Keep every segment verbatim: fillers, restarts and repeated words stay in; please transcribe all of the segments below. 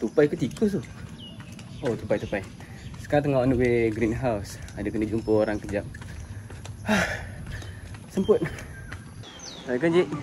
Tupai ke tikus tu? Oh, tupai-tupai. Sekarang tengah on the way greenhouse. Ada kena jumpa orang kejap. Semput. Assalamualaikum, Cik.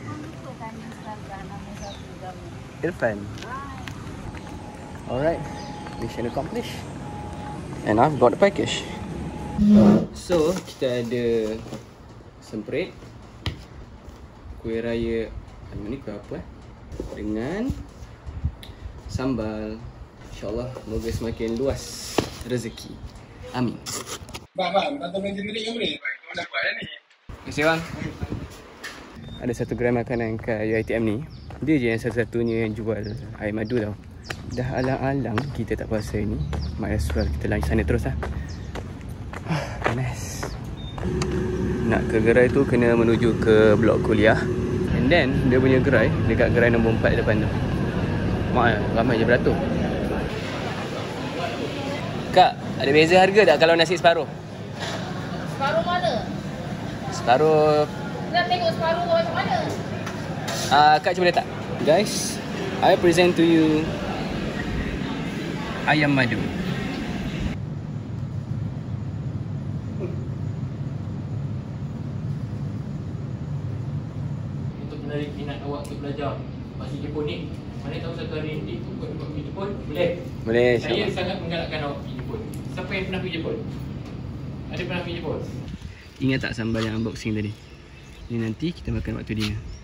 Irfan. Alright. Mission accomplished. And I've got the package. So, kita ada semprit, kuih raya, ni kuih apa eh? Dengan sambal. InsyaAllah semoga semakin luas rezeki. Amin. Bang, bang, tonton meja ni yang boleh. Kau nak buat dah ni. Terima kasih, bang. Ada satu gerai makanan kat U I T M ni. Dia je yang satu-satunya yang jual air madu tau. Dah alang-alang kita tak puasa ni, might as well kita lunch sana terus lah. Panas. Nak ke gerai tu kena menuju ke blok kuliah. And then dia punya gerai dekat gerai nombor empat depan tu. Mak, ramai je beratur. Kak, ada beza harga tak kalau nasi separuh? Separuh mana? Separuh. Nak tengok separuh macam mana? Ah, uh, Kak cuba letak. Guys, I present to you ayam madu. Untuk menarik minat awak untuk belajar bahasa Jepun ni, mana tahu satu hari nanti tu buat pergi Jepun, boleh? Boleh, Saya insyaAllah. sangat menggalakkan awak pergi Jepun. Siapa yang pernah pergi Jepun? Ada pernah pergi Jepun? Ingat tak sambal yang unboxing tadi? Ni nanti kita makan waktu dinner.